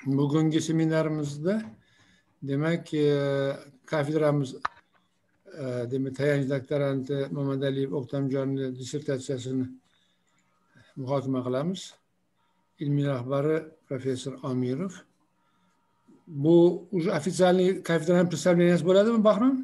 Bugungi seminarimizda demak kafedramiz demak tayanch doktoranti Mamadaliyev O'ktamjonning dissertatsiyasini muhokama qilamiz. Ilmiy rahbari professor Amirov. Bu уже официальный kafedraning представленияsi bo'ladimi, Bahrom?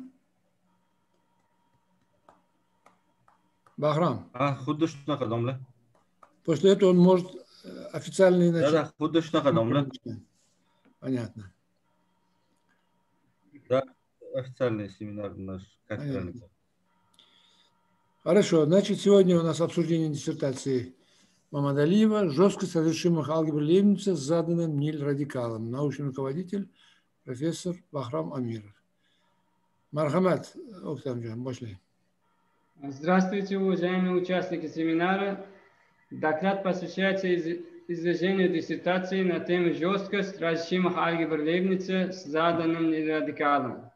Bahrom. Xuddi shunaqa domla. После этого он может официальный начать. Да, xuddi shunaqa domla. Понятно. Да, официальный семинар наш кафедральный. Хорошо, значит, сегодня у нас обсуждение диссертации Мамадалиева «Жесткость разрешимых алгебр Лейбница с заданным ниль-радикалом». Научный руководитель профессор Бахрам Амиров. Мархамат, Октамджан, башлай. Здравствуйте, уважаемые участники семинара. Доклад посвящается изложению диссертации на тему «Жесткость разрешимых алгебр Лейбница с заданным ниль-радикалом».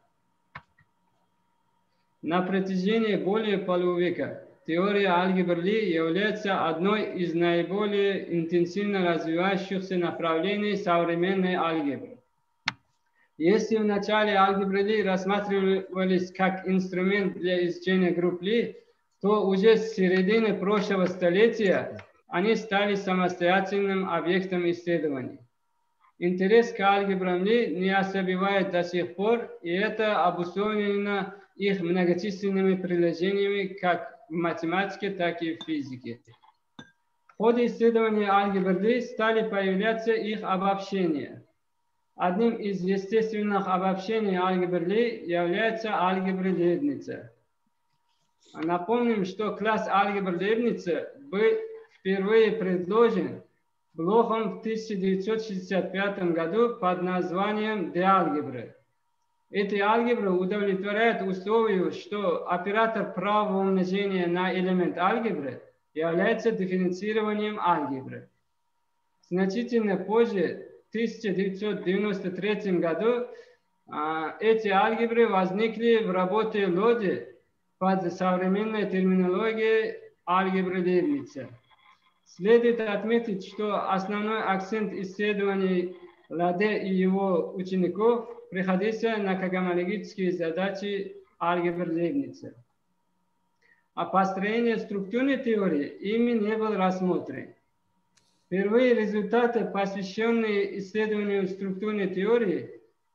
На протяжении более полувека теория алгебр Ли является одной из наиболее интенсивно развивающихся направлений современной алгебры. Если в начале алгебры Ли рассматривались как инструмент для изучения групп Ли, то уже с середины прошлого столетия они стали самостоятельным объектом исследований. Интерес к алгебрам Ли не ослабевает до сих пор, и это обусловлено их многочисленными приложениями как в математике, так и в физике. В ходе исследования алгебр Ли стали появляться их обобщения. Одним из естественных обобщений алгебр Ли является алгебра Лейбница. Напомним, что класс алгебр Лейбница был впервые предложен Блохом в 1965 году под названием D-алгебры. Эти алгебры удовлетворяют условию, что оператор правого умножения на элемент алгебры является дифференцированием алгебры. Значительно позже, в 1993 году, эти алгебры возникли в работе Лоди под современной терминологией алгебры Лейбница. Следует отметить, что основной акцент исследований Ладе и его учеников приходится на когомологические задачи алгебр Лейбница. А построение структурной теории ими не был рассмотрен. Впервые результаты, посвященные исследованию структурной теории,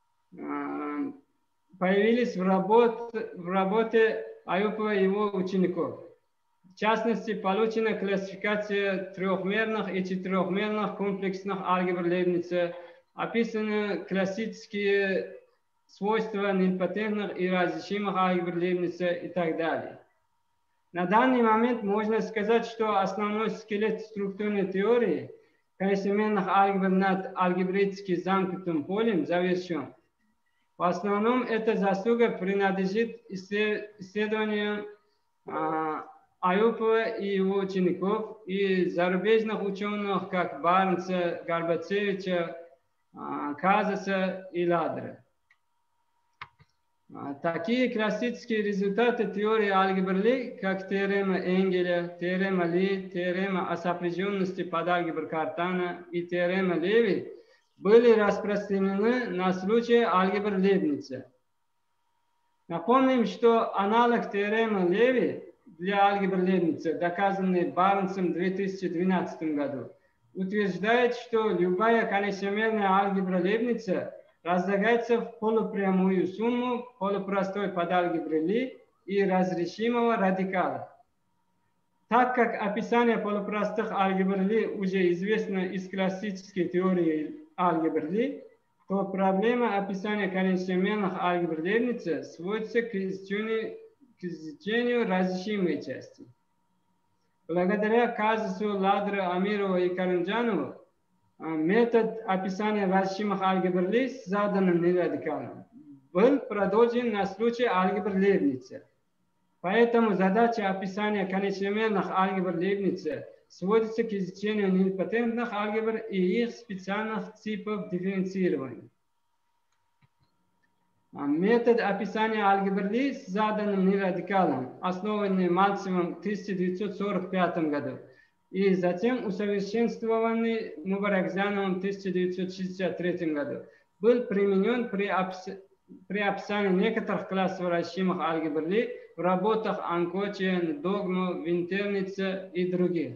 появились в работе Аюпова и его учеников. В частности, получена классификация трехмерных и четырехмерных комплексных алгебр Лейбница, описаны классические свойства нильпатентных и разрешимых алгебр Лейбница и так далее. На данный момент можно сказать, что основной скелет структурной теории конечноменных алгебр над алгебраически замкнутым полем завершен. В основном эта заслуга принадлежит исследованиям Аюпова и его учеников и зарубежных ученых, как Барнса, Горбачевича, Казаса и Ладера. Такие классические результаты теории алгебр Ли, как теорема Энгеля, теорема Ли, теорема о сопряженности подалгебр Картана и теорема Леви, были распространены на случай алгебр Лейбница. Напомним, что аналог теоремы Леви для алгебр Лейбница, доказанный Барнсом в 2012 году, утверждает, что любая конечномерная алгебра Лейбница разлагается в полупрямую сумму полупростой подалгебры Ли и разрешимого радикала. Так как описание полупростых алгебр Ли уже известно из классической теории алгебр Ли, то проблема описания конечномерных алгебр Лейбница сводится к изучению разрешимой части. Благодаря казусу Ладера, Амирова и Карамджанова метод описания разрешимых алгебр Ли с заданным ниль-радикалом был продолжен на случай алгебр Лейбница. Поэтому задача описания конечномерных алгебр Лейбница сводится к изучению нильпатентных алгебр и их специальных типов дифференцирования. Метод описания алгебр Ли с заданным ниль-радикалом, основанный Мальцевым в 1945 году, и затем усовершенствованный Мубаракзановым в 1963 году, был применен при описании некоторых классов вращаемых алгебр в работах Анкочен, Догму, Винтерница и других.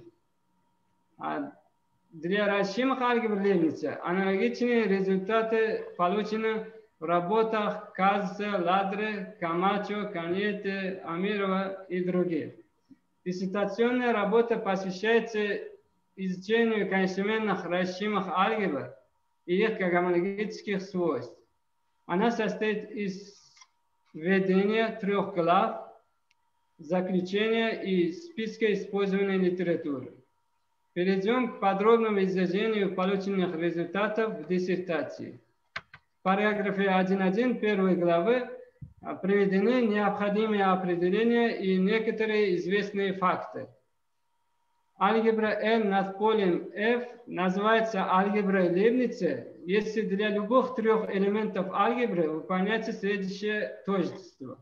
Для вращаемых алгебр Лейбница аналогичные результаты получены в работах Казца, Ладре, Камачо, Каньете, Амирова и других. Диссертационная работа посвящается изучению конечноменных вращаемых алгебр и их гомологических свойств. Она состоит из введения 3 глав, заключения и списка использованной литературы. Перейдем к подробному изложению полученных результатов в диссертации. В параграфе 1.1 первой главы приведены необходимые определения и некоторые известные факты. Алгебра L над полем F называется алгеброй Лейбница, если для любых 3 элементов алгебры выполняется следующее тождество.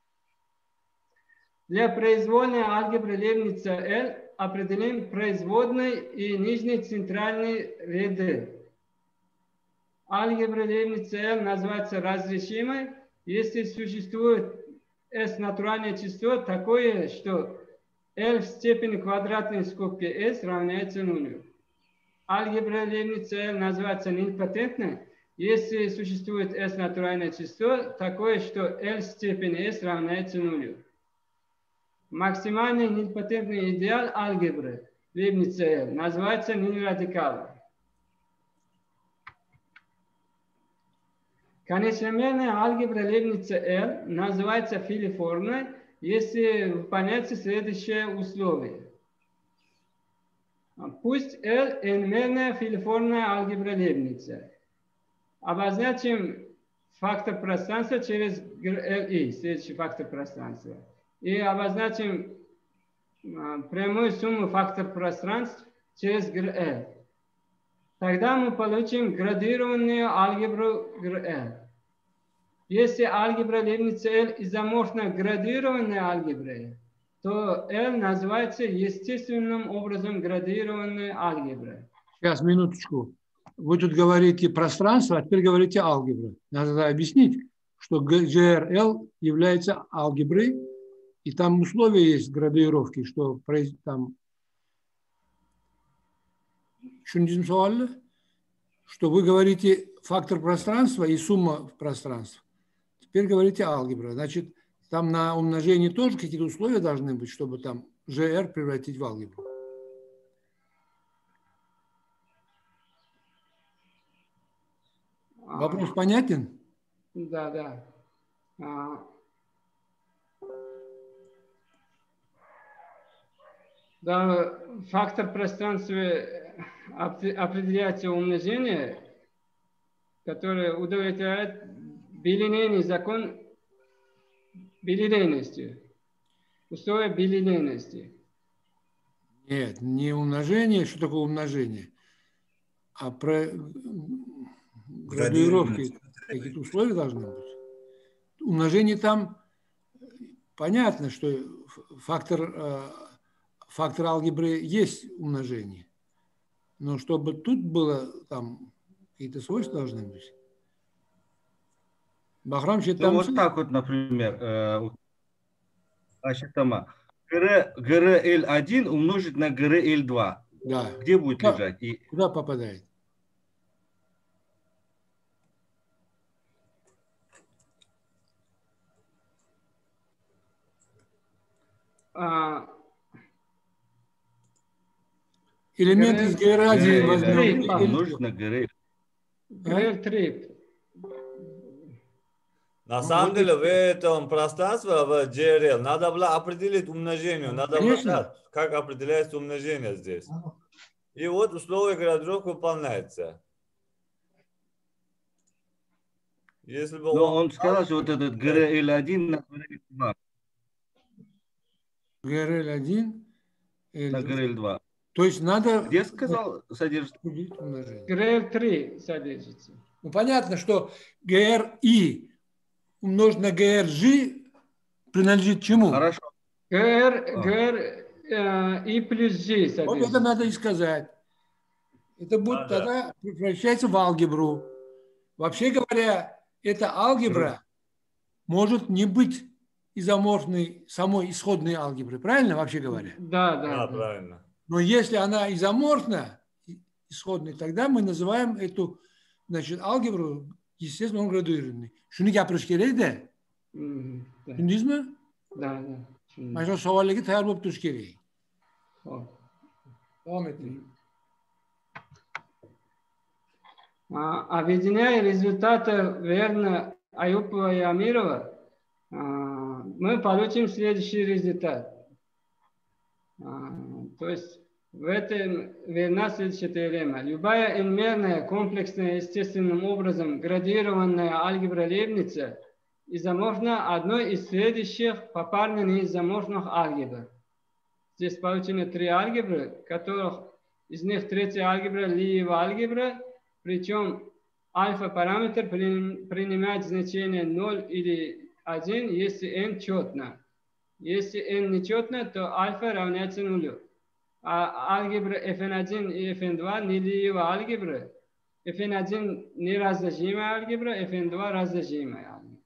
Для произвольной алгебры Лейбница L определим производный и нижний центральный ряды. Алгебра Лейбница L называется разрешимой, если существует S натуральное число такое, что L в степени квадратной скобки S равняется нулю. Алгебра Лейбница L называется нильпотентной, если существует S натуральное число такое, что L в степени S равняется нулю. Максимальный нильпотентный идеал алгебры Лейбница L называется нильрадикалом. Конечномерная алгебра Лейбница L называется филиформной, если выполняется следующее условие. Пусть L n-мерная филиформная алгебра Лейбница. Обозначим фактор пространства через Li, следующий фактор пространства. И обозначим прямую сумму фактор пространств через L. Тогда мы получим градированную алгебру L. Если алгебра Лейбница L изоморфна градированной алгеброй, то L называется естественным образом градированной алгеброй. Сейчас, минуточку. Вы тут говорите пространство, а теперь говорите алгебра. Надо объяснить, что GRL является алгеброй, и там условия есть градировки, что там... Что вы говорите фактор пространства и сумма пространства. Теперь говорите алгебра. Значит, там на умножении тоже какие-то условия должны быть, чтобы там GR превратить в алгебру. Вопрос понятен? Да, да. Да, фактор пространства определяется умножение, которое удовлетворяет билинейный закон билинейности, условия билинейности. Нет, не умножение, что такое умножение, а про градуировки какие-то условия должны быть. Умножение там понятно, что фактор алгебры есть умножение. Но чтобы тут было, там какие-то свойства должны быть. Бахрам считает... Ну, вот так вот, например, GRL1 умножить на GRL2. Да. Где будет лежать? И... Куда попадает? Элемент из GR1 умножить на GRL. GRL3. На самом деле в этом пространстве, в GRL, надо было определить умножение. Надо было знать, как определяется умножение здесь. И вот условие градировки выполняется. Если бы он сказал, что вот этот GRL1 на GRL2. GRL1 на GRL2. То есть надо... Где сказал содержится? GRL3 содержится. Ну, понятно, что GRI умножить на GRG принадлежит чему? Хорошо. GR и плюс G. Вот это надо и сказать. Это будет тогда превращается в алгебру. Вообще говоря, эта алгебра может не быть изоморфной самой исходной алгебры. Правильно, вообще говоря? Да, правильно. Но если она изоморфна, исходной, тогда мы называем эту, значит, алгебру, естественно, он градуированный. Шуни gapirish kerak da. Tushundingizmi? Да. Mana shu savollarga tayyor bo'lib turish kerak. Davom eting. Объединяя результаты Верна, Аюпова и Амирова, мы получим следующий результат. То есть в этом верна следующая теорема. Любая n-мерная, комплексная, естественным образом градированная алгебра Лейбница изоморфна одной из следующих попарно неизоморфных алгебр. Здесь получены три алгебры, которых из них третья алгебра Лиева алгебра, причем альфа-параметр принимает значение 0 или 1, если n четно. Если n нечетно, то альфа равняется нулю. А алгебра Fn1 и Fn2 не Лиева алгебра. Fn1 не разложимая алгебра, Fn2 разложимая алгебра.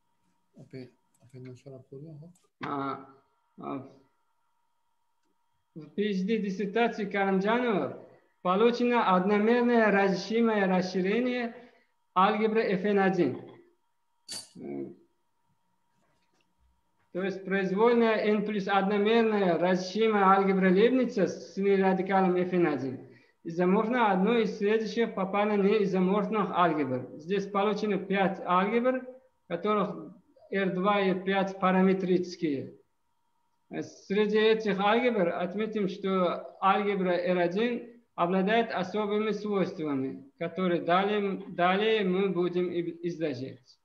В PhD диссертации Карамджанова получено одномерное разрешимое расширение алгебры Fn1. То есть произвольная n плюс одномерная разрешимая алгебра Лейбница с радикалом Fn1 изоморфна одной из следующих попарно неизоморфных алгебр. Здесь получено 5 алгебр, которых R2 и 5 параметрические. Среди этих алгебр отметим, что алгебра R1 обладает особыми свойствами, которые далее мы будем изложить.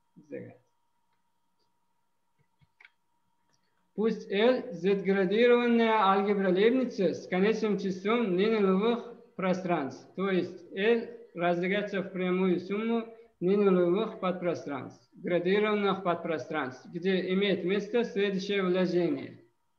Пусть L – z-градированная алгебра Лейбница с конечным числом ненулевых пространств, то есть L разделяется в прямую сумму ненулевых подпространств, градированных подпространств, где имеет место следующее вложение.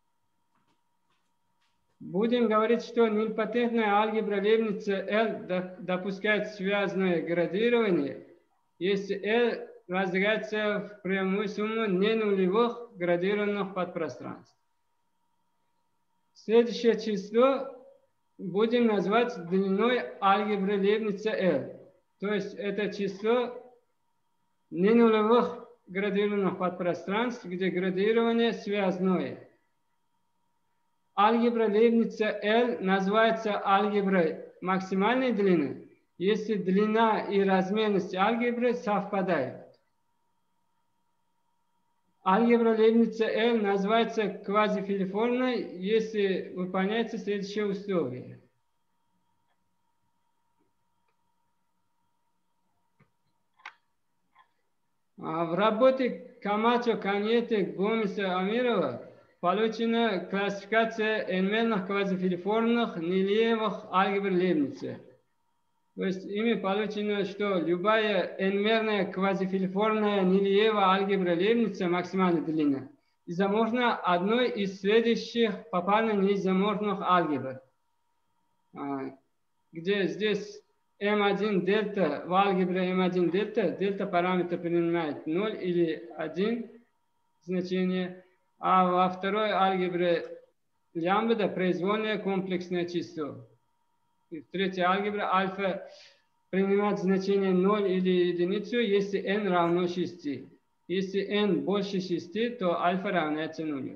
Будем говорить, что нильпатентная алгебра Лейбница L допускает связное градирование, если L разделяется в прямую сумму ненулевых градированных подпространств. Следующее число будем назвать длиной алгебры Лейбница L. То есть это число ненулевых градированных подпространств, где градирование связное. Алгебра Лейбница L называется алгеброй максимальной длины, если длина и размерность алгебры совпадают. Алгебра Лейбница L называется квазифилиформной, если выполняется следующее условие. В работе Камачо, Каньете, Гомеса, Амирова получена классификация n-мерных квазифилиформных нелиевых алгебр Лейбница. То есть ими получено, что любая n-мерная квазифилиформная нелиевая алгебра Лейбница максимальной длины изоморфна одной из следующих попарно неизоморфных алгебр, где здесь m1 дельта в алгебре m1 дельта параметр принимает 0 или 1 значение, а во второй алгебре лямбда произвольное комплексное число. Третья алгебра альфа принимает значение 0 или единицу, если n равно 6. Если n больше 6, то альфа равняется 0.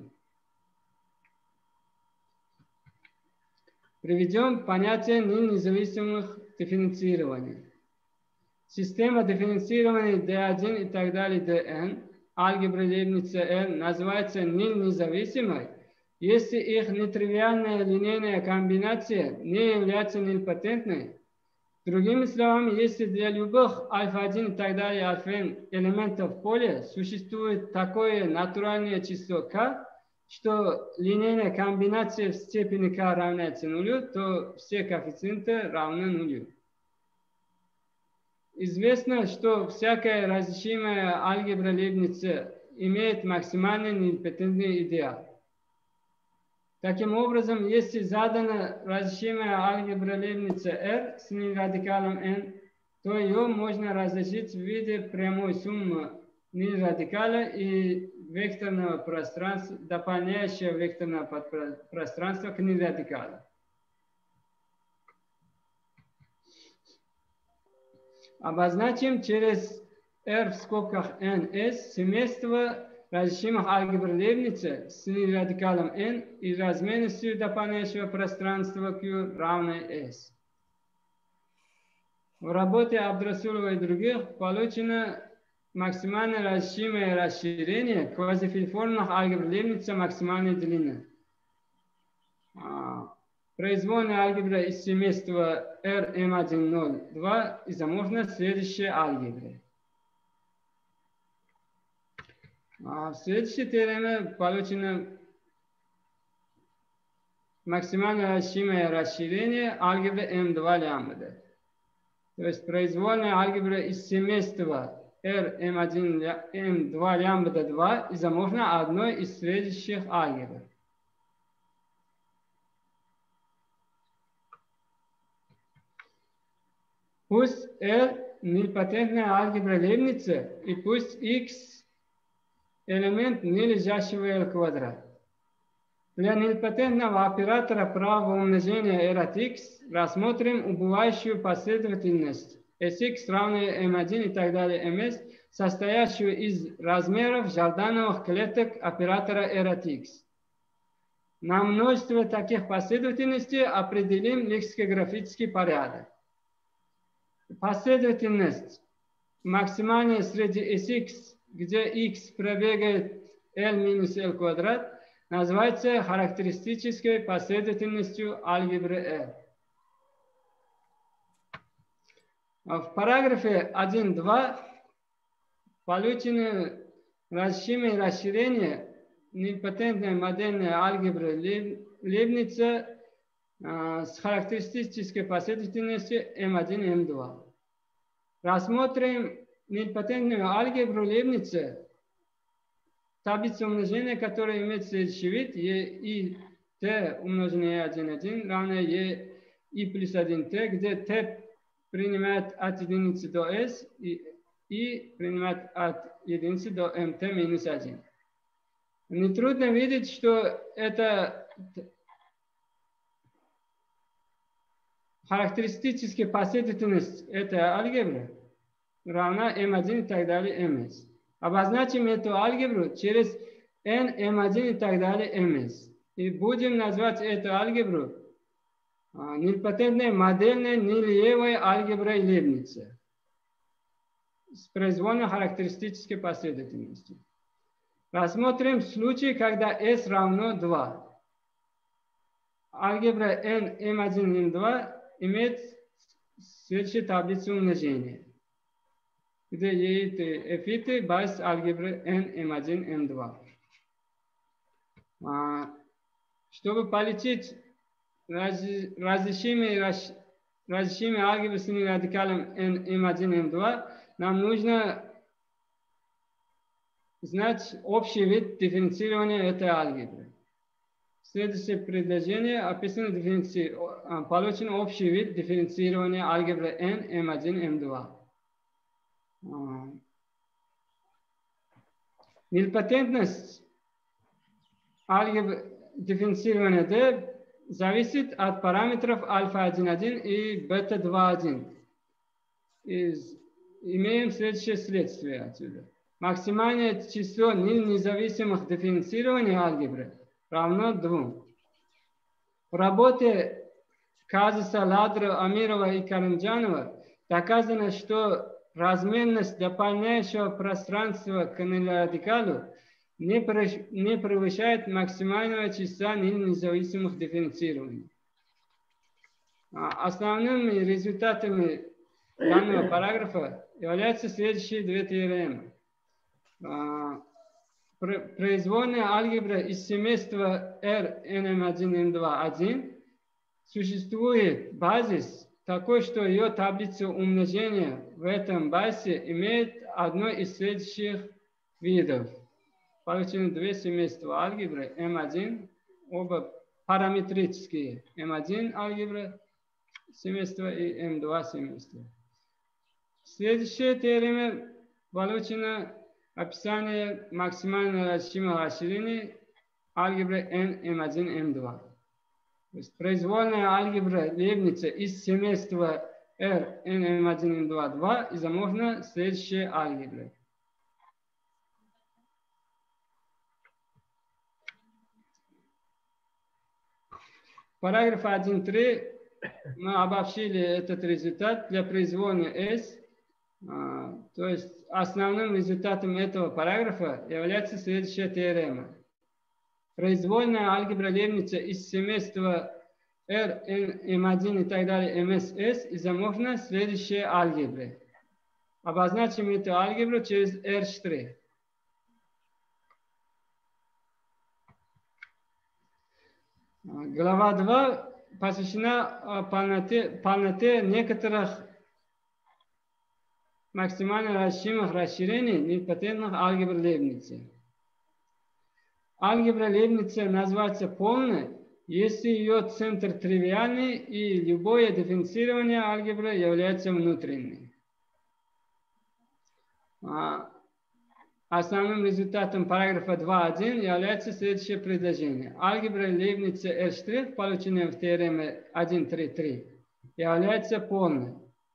Приведем понятие независимых дифференцирований. Система дифференцирования D1 и так далее Dn, алгебра Лейбница L, называется независимой, если их нетривиальная линейная комбинация не является нильпатентной. Другими словами, если для любых альфа-1 и так далее альфа-n элементов поля существует такое натуральное число k, что линейная комбинация в степени k равняется нулю, то все коэффициенты равны нулю. Известно, что всякая разрешимая алгебра Лейбница имеет максимальный нильпатентный идеал. Таким образом, если задана разрешимая алгебра Лейбница R с нель-радикалом n, то ее можно разрешить в виде прямой суммы нель-радикала и векторного пространства, дополняющего векторное пространство к нель-радикалу. Обозначим через R в скобках ns семейство разрешимых алгебр Лейбница с нель-радикалом n и разменностью дополняющего пространства Q равной S. В работе Абдрасулова и других получено максимально разрешимое расширение квазифильформных алгебр Лейбница максимальной длины. Произвольная алгебра из семейства RM102 изоморфна следующей алгебре. В следующей теореме получено максимально разрешимое расширение алгебры M2 лямбда. То есть произвольная алгебра из семейства RM1 M2 лямбда 2 изоморфна одной из следующих алгебр. Пусть L нильпатентная алгебра Лейбница и пусть X элемент нележащего L квадрат. Для нильпатентного оператора правого умножения R от X рассмотрим убывающую последовательность Sx равная M1 и так далее Ms, состоящую из размеров Жордановых клеток оператора R от X. На множество таких последовательностей определим лексикографический порядок. Последовательность максимальная среди Sx, где x пробегает L минус L квадрат, называется характеристической последовательностью алгебры R. В параграфе 1.2 получено разрешимое расширение нильпатентной модельной алгебры Лейбница с характеристической последовательностью M1 и M2. Рассмотрим нильпатентную алгебру Лейбница, таблицу умножения, которая имеет следующий вид: E и T умноженное E1 равное E и плюс 1T, где T принимает от единицы до S и принимает от единицы до MT минус 1. Нетрудно видеть, что это характеристическая последовательность этой алгебры равна M1 и так далее Ms. Обозначим эту алгебру через n, M1 и так далее Ms. И будем назвать эту алгебру нильпатентной модельной нелиевой алгеброй Лейбница с произвольно характеристической последовательностью. Рассмотрим случай, когда S равно 2. Алгебра n, M1, M2 имеет следующую таблицу умножения, где E и T, F и T базис алгебры n, M1, M2. Чтобы получить разрешимые алгебры с радикалом n, M1, M2, нам нужно знать общий вид дифференцирования этой алгебры. Следующее предложение описано получен общий вид дифференцирования алгебры n, M1, M2. Нильпатентность алгебры дифференцирования D зависит от параметров альфа-1,1 и бета-2,1. Имеем следующее следствие отсюда. Максимальное число независимых дифференцирований алгебры равно 2. В работе Казуса, Ладро, Амирова и Карамджанова доказано, что разменность дополняющего пространства к радикалу не превышает максимального числа независимых дифференцирований. Основными результатами данного параграфа являются следующие две теоремы. Произвольная алгебра из семейства R, NM1, M2, существует базис такой, что ее таблица умножения в этом базе имеет одно из следующих видов. Получено две семейства алгебры M1, оба параметрические. М1 алгебра семейства и М2 семейства. В следующей теореме получено описание максимально разрешимого расширения алгебры N, M1, M2. То есть произвольная алгебра Лейбница из семейства R, N, M1, M2, 2 изоморфна следующей алгебры. Параграф 1.3 мы обобщили этот результат для произвольной S. То есть основным результатом этого параграфа является следующая теорема. Произвольная алгебра Лейбница из семейства R, N, M1 и так далее, MS, S изоморфна следующей алгебры. Обозначим эту алгебру через R'. Глава 2 посвящена полноте некоторых максимально разрешимых расширений нидпатентных алгебр Лейбница. Алгебра Лейбница называется полной, если ее центр тривиальный и любое дифференцирование алгебры является внутренним. Основным результатом параграфа 2.1 является следующее предложение. Алгебра Лейбница R', полученная в теореме 1.3.3, является полной.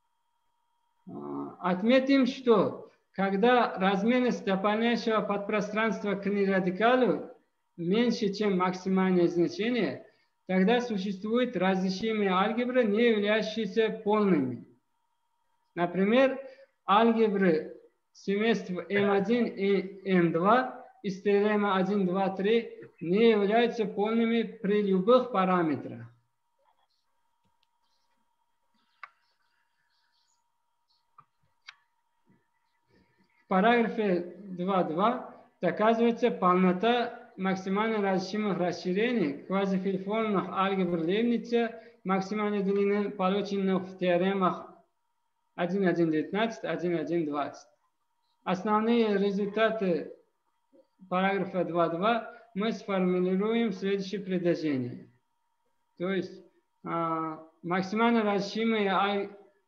Отметим, что когда разменность дополняющего подпространства к нерадикалу меньше, чем максимальное значение, тогда существуют разрешимые алгебры, не являющиеся полными. Например, алгебры семейств M1 и M2 из теоремы 1, 2, 3 не являются полными при любых параметрах. В параграфе 2.2 доказывается полнота максимально разрешимых расширений квазифильформных алгебр Лейбница максимальной длины, полученных в теоремах 1.1.19, 1.1.20. Основные результаты параграфа 2.2 мы сформулируем в следующем предложении. То есть максимально разрешимое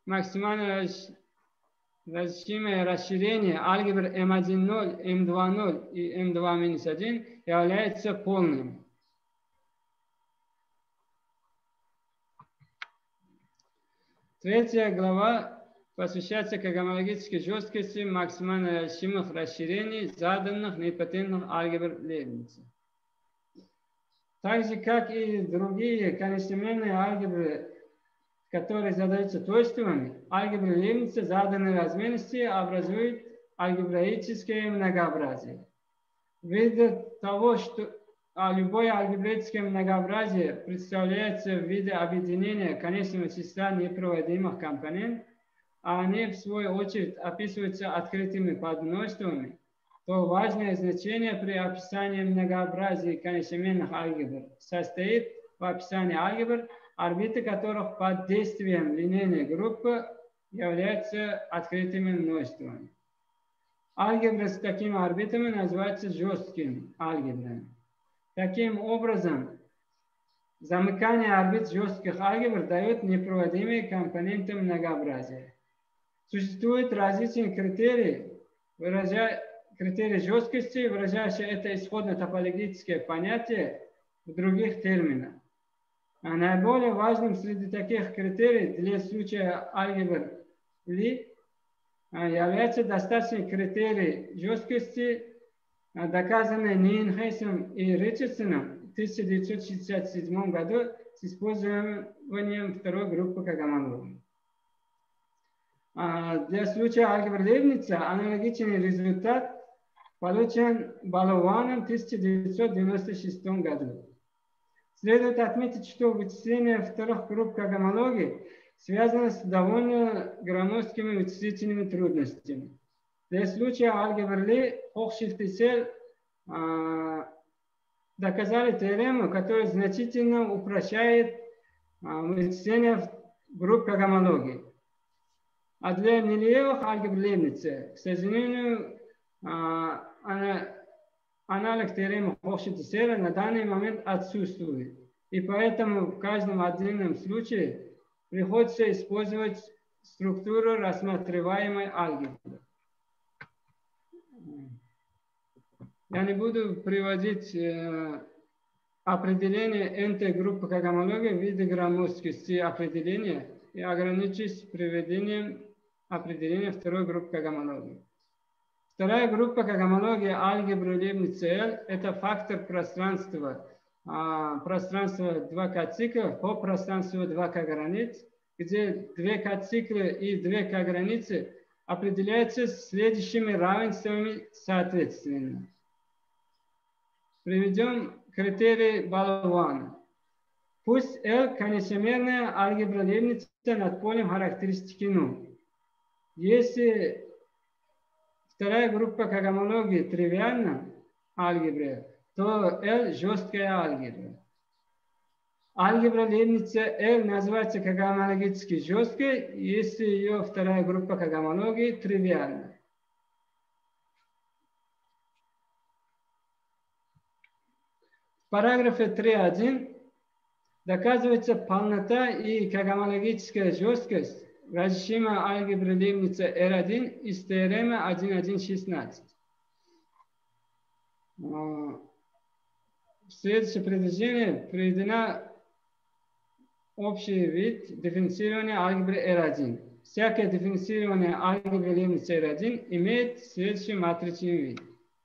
расширение алгебр M1.0, M2.0 и M2-1 является полным. Третья глава посвящается когомологической жесткости максимально разрешимых расширений заданных нидпатентных алгебр Лейбница. Так же, как и другие конечноменные алгебры, которые задаются тойствами, алгебры Лейбница заданной разменности образуют алгебраическое многообразие. Ввиду того, что любое алгебраическое многообразие представляется в виде объединения конечного числа непроводимых компонентов, а они, в свою очередь, описываются открытыми подмножествами, то важное значение при описании многообразия конечноменных алгебр состоит в описании алгебр, орбиты которых под действием линейной группы являются открытыми множествами. Алгебры с такими орбитами называются жесткими алгебрами. Таким образом, замыкание орбит жестких алгебр дает непроводимые компоненты многообразия. Существуют различные критерии жесткости, выражающие это исходно-топологическое понятие в других терминах. А наиболее важным среди таких критериев для случая алгебр Ли является достаточный критерий жесткости, доказанный Нейнхейсом и Ричардсоном в 1967 году с использованием второй группы когомологии. Для случая алгебр Лейбница аналогичный результат получен Балованом в 1996 году. Следует отметить, что вычисление вторых групп когомологии связано с довольно громоздкими вычислительными трудностями. Для случая алгебр Ли Хохшильд и Сель доказали теорему, которая значительно упрощает вычисление групп когомологии. А для нелиевых алгебр Лейбница, к сожалению, аналог теоремы Хохшильд и Селя на данный момент отсутствует. и поэтому в каждом отдельном случае приходится использовать структуру рассматриваемой алгебры. Я не буду приводить определение n-той группы к гомологии в виде громоздкости определения и ограничусь приведением определения второй группы к гомологии. Вторая группа к гомологии алгебры Лейбница L – это фактор пространства. Пространство 2К циклов по пространству 2К границ, где 2К циклы и 2К границы определяются следующими равенствами соответственно. Приведем критерий Балуана. Пусть L – конечномерная алгебра Лейбница над полем характеристики nu. Если вторая группа к гомологии тривиальна алгебра, то L – жесткая алгебра. Алгебра Лейбница L называется когомологически жесткой, если ее вторая группа к гомологии тривиальна. В параграфе 3.1 доказывается полнота и когомологическая жесткость разрешимой алгебры Лейбница R1 из теоремы 1.1.16. В следующее предложение приведена общий вид дифференцирования алгебры R1. Всякое дифференцирование алгебры Лейбница R1 имеет следующий матричный вид.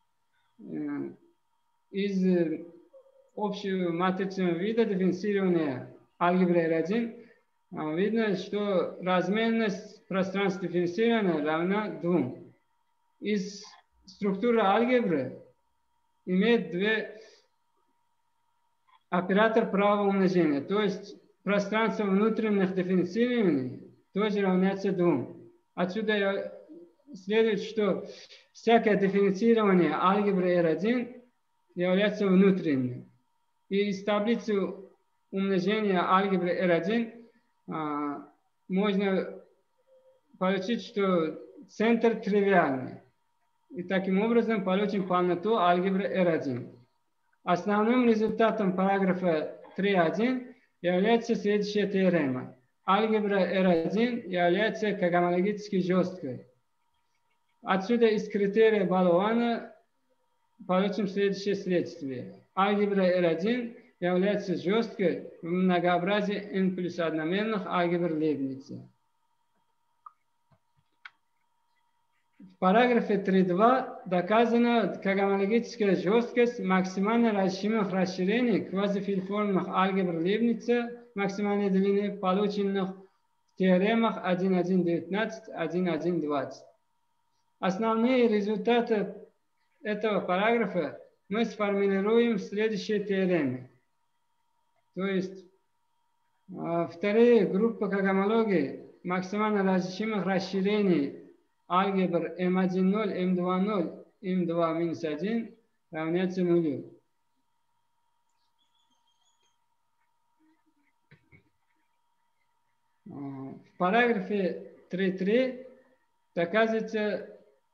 Из общего матричного вида дифференцирования алгебры R1 видно, что размерность пространства дифференцирования равна 2. Из структуры алгебры имеет оператор правого умножения, то есть пространство внутренних дифференцирований тоже равняется 2. Отсюда следует, что всякое дифференцирование алгебры R1 является внутренним. И из таблицы умножения алгебры R1 можно получить, что центр тривиальный. И таким образом получим полноту алгебры R1. Основным результатом параграфа 3.1 является следующая теорема. Алгебра R1 является когомологически жесткой. Отсюда из критерия Балуана получим следующее следствие. Алгебра R1 является жесткой в многообразии n плюс одномерных алгебр Лейбница. В параграфе 3.2 доказана когомологическая жесткость максимально разрешимых расширений квазифильформных алгебр Лейбница максимальной длины, полученных в теоремах 1.1.19, 1.1.20. Основные результаты этого параграфа мы сформулируем в следующей теореме. То есть вторая группа когомологии максимально разрешимых расширений алгебр M1.0, M2.0, M2-1 равняется нулю. В параграфе 3.3 доказывается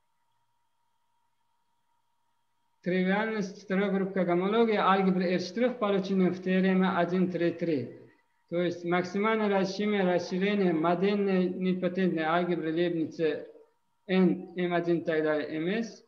тривиальность второй группы когомологии алгебры R', полученной в теореме 1.3.3. То есть максимально разрешимое расширение модельной нипотентной алгебры Лейбница N, M1 и так далее, MS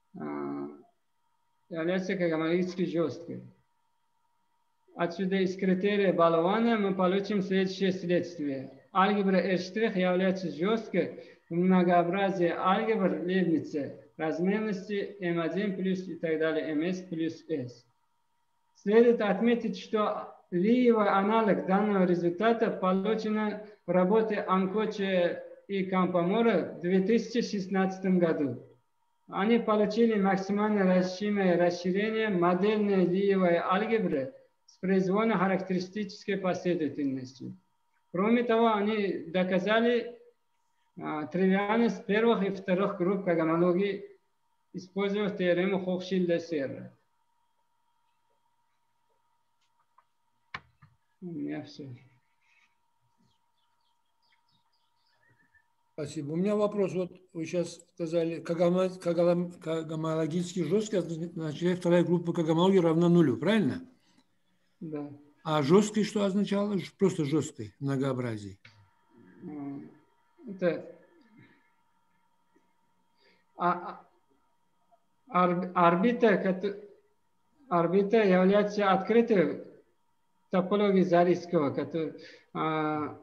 является когомологически жесткой. Отсюда из критерия Балуана мы получим следующее следствие. Алгебра R' является жесткой в многообразии алгебр Лейбница размерности M1 плюс и так далее, MS плюс S. Следует отметить, что лиевый аналог данного результата получено в работе Анкоче и Кампомора в 2016 году. Они получили максимально разрешимое расширение модельной лиевой алгебры с произвольно-характеристической последовательностью. Кроме того, они доказали тривиальность первых и вторых групп когомологии, используя теорему Хохшильда-Серра. У меня все. Спасибо. У меня вопрос. Вот вы сейчас сказали, когомологически жестко, значит, вторая группа когомологии равна нулю, правильно? Да. А жесткий что означало? Просто жесткий, многообразие. Это орбита является открытой топологией Зарицкого, А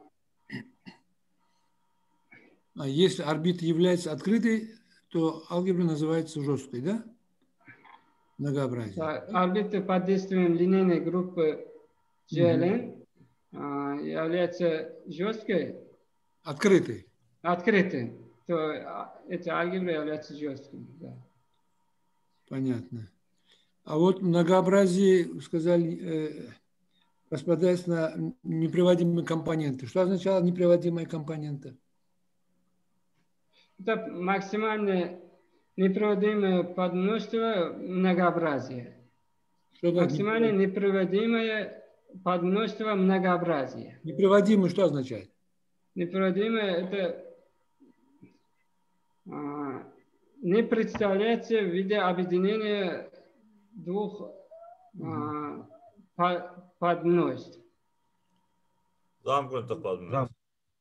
если орбита является открытой, то алгебра называется жесткой, да? Многообразие. Орбита под действием линейной группы GLN является жесткой. Открытой. Открытой. То эта алгебра является жесткой. Да. Понятно. А вот многообразие, сказали, распадается на неприводимые компоненты. Что означало неприводимые компоненты? Это максимальное неприводимое подмножество многообразия. Максимально неприводимое подмножество многообразия. Неприводимое что означает? Неприводимое это не представляется в виде объединения двух подмножеств. Замкнутых подмножеств.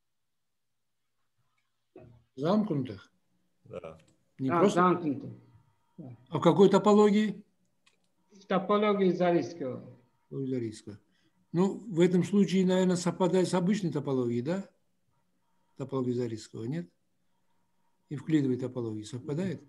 Замкнутых? Да. Не просто... Замкнутых. А в какой топологии? В топологии Зарицкого. Ну, в этом случае, наверное, совпадает с обычной топологией, да? Топологией Зарицкого, нет? Евклидовой топологии совпадает?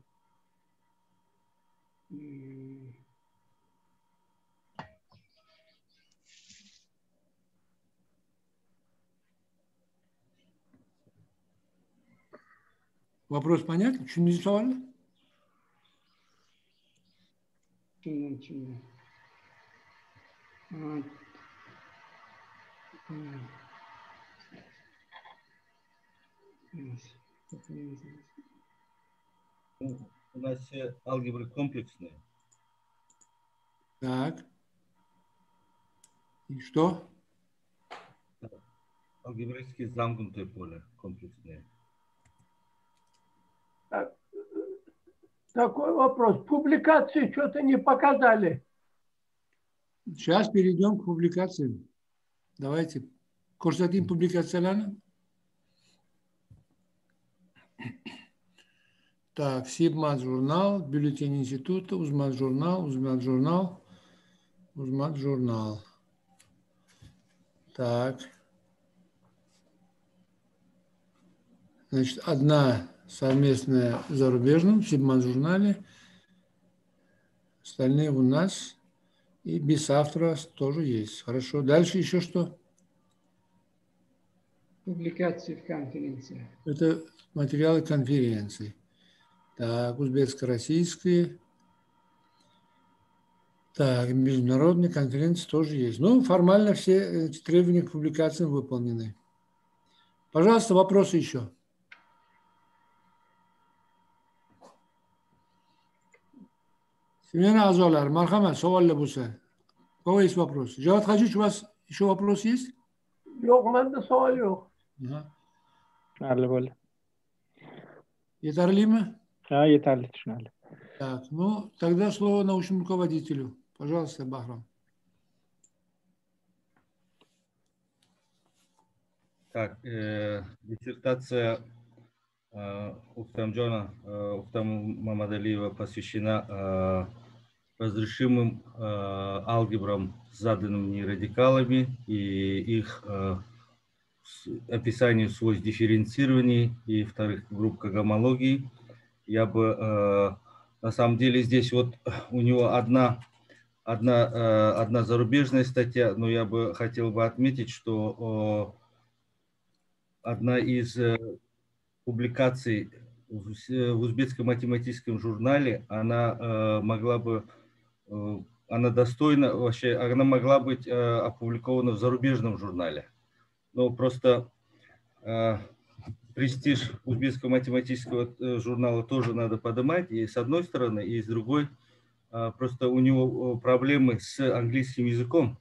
Вопрос понятен? Şimdi soru? У нас все алгебры комплексные. Так. И что? Алгебраически замкнутые поля комплексные. Такой вопрос. Публикации что-то не показали. Сейчас перейдем к публикациям. Давайте. Ko'rsating публикацияларni. Так, Сибмат журнал, бюллетень института, Узмат журнал, Узмат журнал, Узмат журнал. Так. Значит, одна совместная в зарубежном, в Сибмат журнале, остальные у нас. И без автора тоже есть. Хорошо. Дальше еще что? Публикации в конференции. Это материалы конференции. Так, узбекско-российские. Так, международные конференции тоже есть. Ну, формально все эти требования к публикациям выполнены. Пожалуйста, вопросы еще. Семена Азолар, Мархамад, Савалля Буса. У кого есть вопрос? Джавад Хаджич, у вас еще вопрос есть? Yok, bende sual yok. Yeterli. Yeterli mi? Ha, yeterli düşünelim. Так, ну, тогда слово научному руководителю. Пожалуйста, Бахрам. Так, диссертация Ухтамджона, Ухтам Мамадалиева посвящена разрешимым алгебрам с заданными радикалами и их описанию свойств дифференцирования и вторых групп когомологии. Я бы на самом деле здесь вот у него одна зарубежная статья, но я бы хотел бы отметить, что одна из публикаций в узбекском математическом журнале, она могла бы, она достойна, вообще, она могла быть опубликована в зарубежном журнале. Но просто престиж узбекского математического журнала тоже надо поднимать, и с одной стороны, и с другой, просто у него проблемы с английским языком,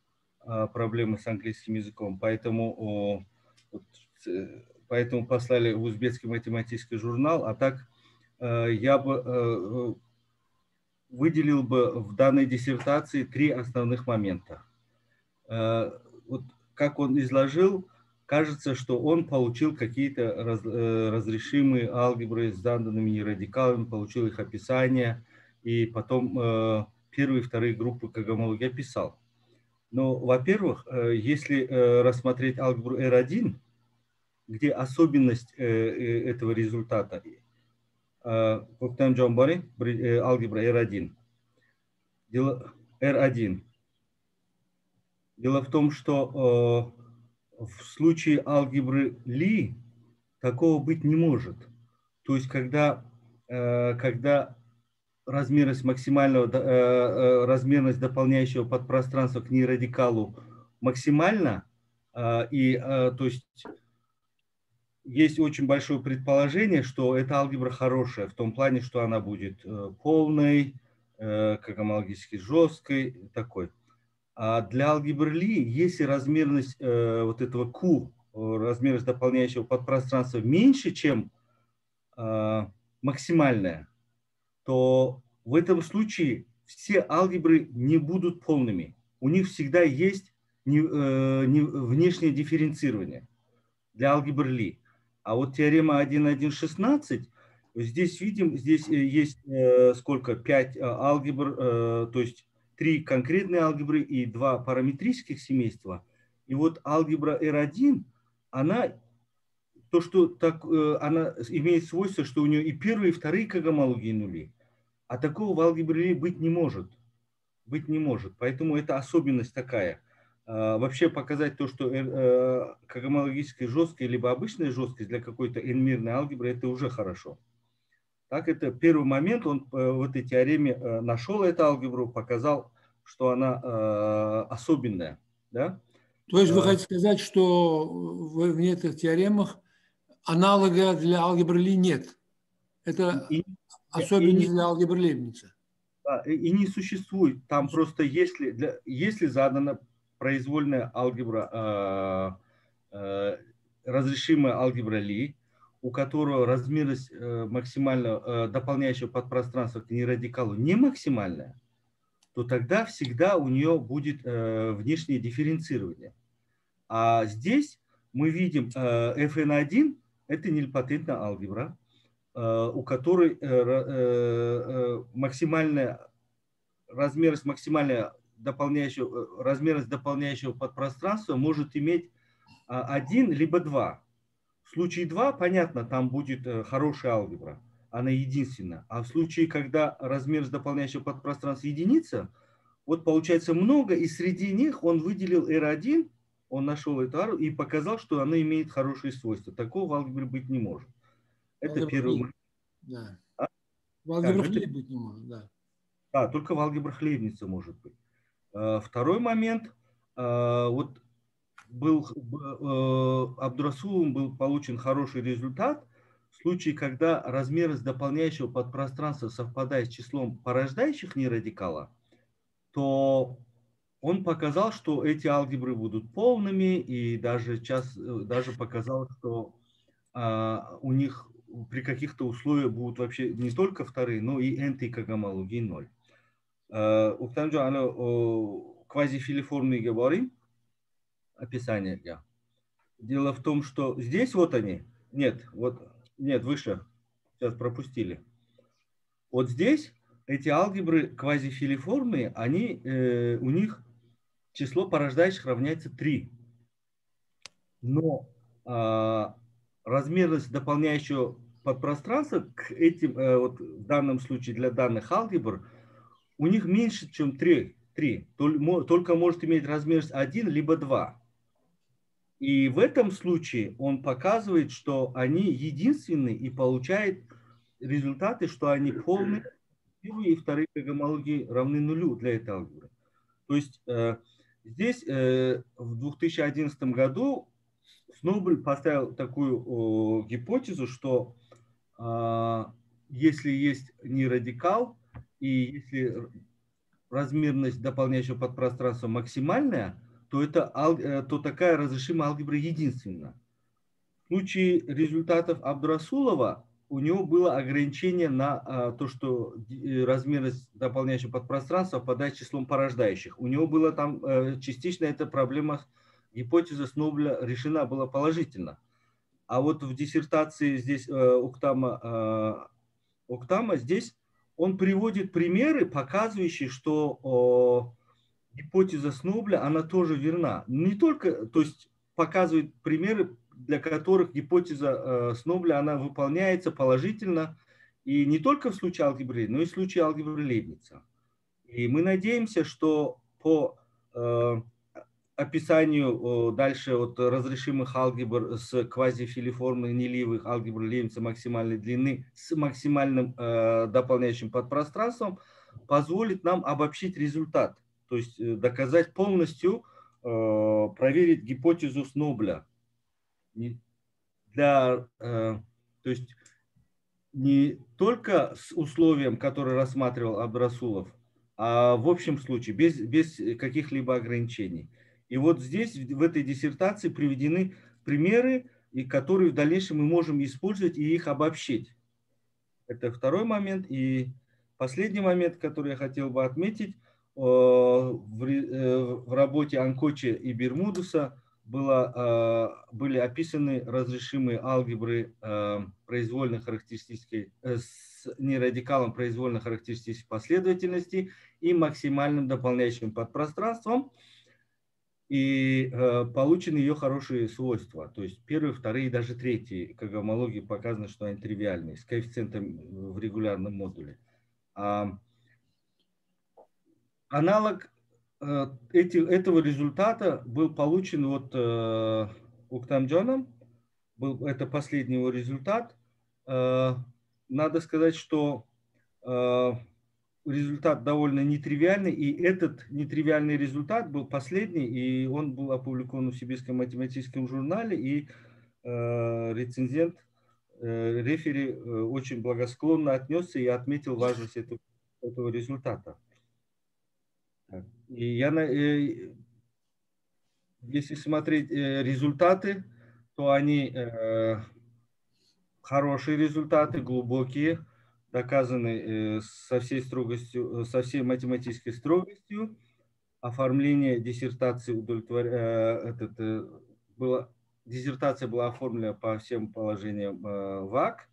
поэтому послали в узбекский математический журнал, а так я бы выделил бы в данной диссертации 3 основных момента. вот как он изложил, кажется, что он получил какие-то разрешимые алгебры с данными нерадикалами, получил их описание, и потом первые и вторые группы когомологии описал. Но, во-первых, если рассмотреть алгебру R1, где особенность этого результата, алгебра R1, R1. Дело в том, что в случае алгебры Ли такого быть не может. То есть, когда размерность размерность дополняющего подпространства к нерадикалу максимальна, то есть есть очень большое предположение, что эта алгебра хорошая, в том плане, что она будет полной, когомологически жесткой, такой. А для алгебры Ли, если размерность вот этого Q, размерность дополняющего подпространства меньше, чем максимальная, то в этом случае все алгебры не будут полными. У них всегда есть внешнее дифференцирование для алгебры Ли. А вот теорема 1.1.16, здесь видим, здесь есть сколько? 5 алгебр, то есть 3 конкретные алгебры и 2 параметрических семейства. И вот алгебра R1, она имеет свойство, что у нее и первые, и вторые когомологии нули. А такого в алгебре Ли быть не может. Поэтому это особенность такая. Вообще показать то, что когомологическая жесткость либо обычная жесткость для какой-то n-мирной алгебры, это уже хорошо. Так, это первый момент, он в этой теореме нашел эту алгебру, показал, что она особенная. Да? То есть вы хотите сказать, что в этих теоремах аналога для алгебры Ли нет? Это особенность для алгебры Лейбница. И не существует. Там просто если задана произвольная алгебра, разрешимая алгебра Ли, у которого размерность максимального дополняющего подпространства к нерадикалу не максимальная, то тогда всегда у нее будет внешнее дифференцирование. А здесь мы видим Fn1 – это нильпатентная алгебра, у которой размерность дополняющего подпространства может иметь 1 либо 2. В случае 2, понятно, там будет хорошая алгебра, она единственная. А в случае, когда размерность дополняющего подпространства единица, вот получается много, и среди них он выделил R1, он нашел эту алгебру и показал, что она имеет хорошие свойства. Такого в алгебре быть не может. Это первый момент. Да. В алгебрах Ли быть не может, да. Да, только в алгебрах Лейбница может быть. Второй момент. Вот Абдурасуловым был получен хороший результат в случае, когда размерность дополняющего подпространства совпадает с числом порождающих нерадикала, то он показал, что эти алгебры будут полными, и даже показал, что у них при каких-то условиях будут вообще не только вторые, но и n-й когомологии 0. Квазифилиформные говорим, описание. Дело в том, что здесь вот они, нет, выше, сейчас пропустили. Вот здесь эти алгебры квазифилиформные, у них число порождающих равняется 3. Но размерность дополняющего подпространства к этим, вот в данном случае для данных алгебр, у них меньше, чем 3. Только может иметь размерность 1 либо 2. И в этом случае он показывает, что они единственные и получает результаты, что они полные, первые и вторые когомологии равны нулю для этой алгебры. То есть здесь в 2011 году Сноуболь поставил такую гипотезу, что если есть нерадикал и если размерность дополняющего подпространства максимальная, то такая разрешимая алгебра единственна. В случае результатов Абдурасулова у него было ограничение на то, что размерность дополняющего подпространства совпадает с числом порождающих. У него была там частично эта проблема, гипотеза Снобля решена была положительно. А вот в диссертации здесь Октама здесь он приводит примеры, показывающие, что гипотеза Снобля, она тоже верна. Не только, то есть показывает примеры, для которых гипотеза Снобля, она выполняется положительно, и не только в случае алгебры, но и в случае алгебры Лейбница. И мы надеемся, что по описанию дальше вот разрешимых алгебр с квазифилиформной неливых алгебр Лейбница максимальной длины с максимальным дополняющим подпространством позволит нам обобщить результат, то есть доказать полностью, проверить гипотезу Снобля. То есть не только с условием, которое рассматривал Абдрасулов, а в общем случае, без каких-либо ограничений. И вот здесь, в этой диссертации, приведены примеры, и которые в дальнейшем мы можем использовать и их обобщить. Это второй момент. И последний момент, который я хотел бы отметить, в работе Анкочи и Бермудеса были описаны разрешимые алгебры произвольно характеристической с нерадикалом произвольно характеристической последовательности и максимальным дополняющим подпространством, и получены ее хорошие свойства. То есть первые, вторые и даже третьи, как в гомологии показано, что они тривиальные, с коэффициентом в регулярном модуле. Аналог этого результата был получен вот Октамджоном. Это последний его результат. Надо сказать, что результат довольно нетривиальный, и этот нетривиальный результат был последний, и он был опубликован в Сибирском математическом журнале, и рецензент, рефери очень благосклонно отнесся и отметил важность этого результата. И если смотреть результаты, то они хорошие результаты, глубокие, доказаны со всей строгостью, со всей математической строгостью. Оформление диссертации диссертация была оформлена по всем положениям ВАК.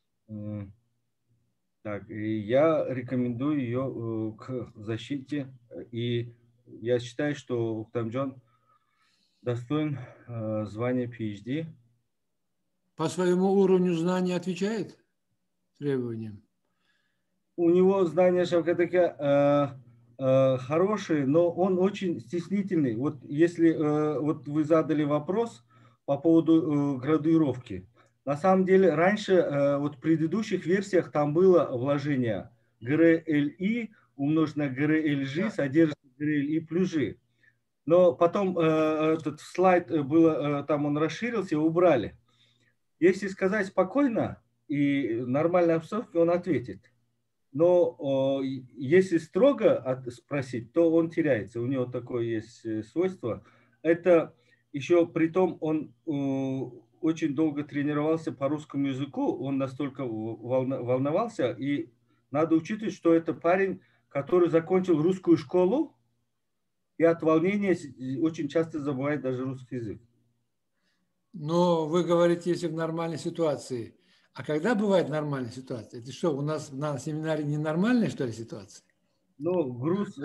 Так, и я рекомендую ее к защите, и я считаю, что Октамджон достоин звания PhD. По своему уровню знаний отвечает требованиям? У него знания Шавкатака хорошие, но он очень стеснительный. Вот если вот вы задали вопрос по поводу градуировки. На самом деле, раньше, вот в предыдущих версиях, там было вложение GRLI умножить на GRLG, содержит GRLI плюс G. Но потом этот слайд было, там он расширился, его убрали. Если сказать спокойно и нормальной обстановке, он ответит. Но если строго спросить, то он теряется. У него такое есть свойство. Это еще при том, он очень долго тренировался по русскому языку, он настолько волновался, и надо учитывать, что это парень, который закончил русскую школу, и от волнения очень часто забывает даже русский язык. Но вы говорите, если в нормальной ситуации. А когда бывает нормальная ситуация? Это что, у нас на семинаре ненормальная, что ли, ситуация? Ну, груз,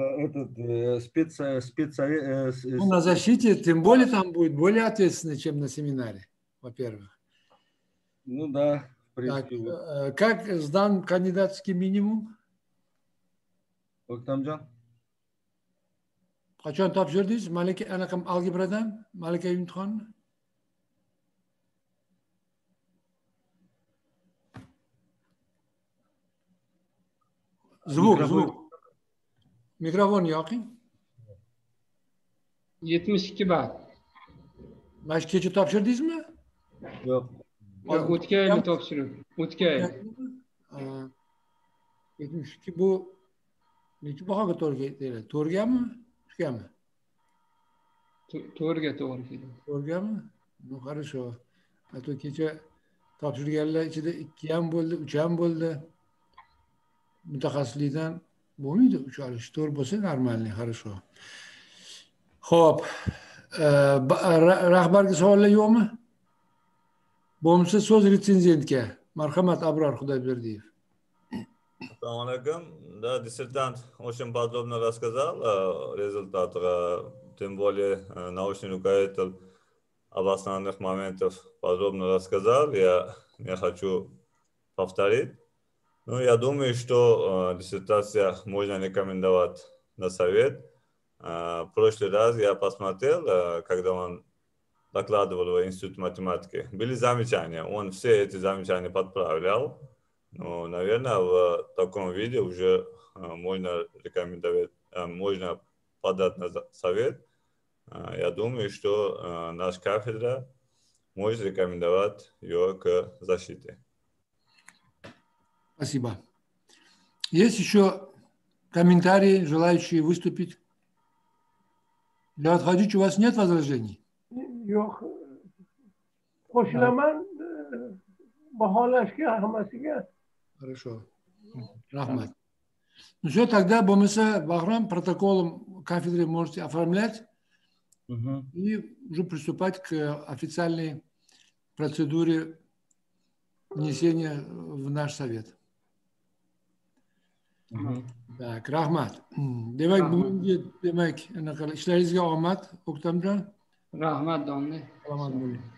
Ну, на защите, тем более, там будет более ответственно, чем на семинаре, во-первых. Ну да, в Так, принципе. как сдан кандидатский минимум? Октамджон? Qachon topshirdingiz malaka anaqam algebradan malaka imtihonni? Zvuk. Mikrofon yoqing. 72 ball. Mana shu kecha topshirdingizmi? Yo'q. O'tgan yili topshirdim. O'tgan yil. 72 bu necha bahoga to'g'ri keladi? To'rtgami? Uchgami? To'rtga to'g'ri keladi. To'rtgami? Ну, хорошо. А то kecha Topshirganlar ichida 2 ham bo'ldi, 3 ham bo'ldi. Mutaxassislikdan bo'lmaydi 3 olish. 4 bo'lsa normalniy, хорошо. Xo'p, rahbarga savollar yo'qmi? Bo'lmasa so'z retsenzentga. Marhamat, Abror Xudoyberdiyev. Assalomu alaykum. Да, диссертант очень подробно рассказал о результатах, тем более научный руководитель об основных моментах подробно рассказал. Я не хочу повторить. Но я думаю, что диссертация можно рекомендовать на совет. В прошлый раз я посмотрел, когда он докладывал в Институт математики, были замечания. Он все эти замечания подправлял. Но, наверное, в таком виде уже можно рекомендовать, можно подать на совет. Я думаю, что наша кафедра может рекомендовать ее к защите. Спасибо. Есть еще комментарии, желающие выступить? Леонид Хадич, у вас нет возражений? Yo'q. Qo'shilaman baholashga hammasiga. Хорошо. Рахмат. Ну все, тогда Бомеса Бахрам протоколом кафедры можете оформлять и уже приступать к официальной процедуре внесения в наш совет. Так, Рахмат. Demak, ishlaringizga omad, O'ktamjon. Rahmat, domla. Salomat bo'ling.